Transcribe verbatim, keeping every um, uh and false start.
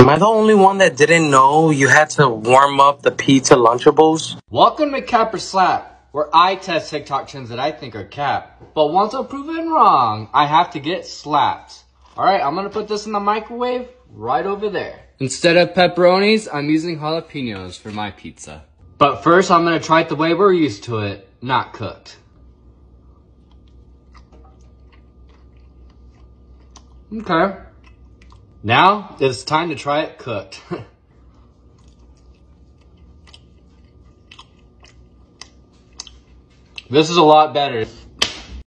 Am I the only one that didn't know you had to warm up the pizza Lunchables? Welcome to Cap or Slap, where I test TikTok trends that I think are cap. But once I'm proven wrong, I have to get slapped. Alright, I'm gonna put this in the microwave right over there. Instead of pepperonis, I'm using jalapenos for my pizza. But first, I'm gonna try it the way we're used to it, not cooked. Okay. Now, it's time to try it cooked. This is a lot better.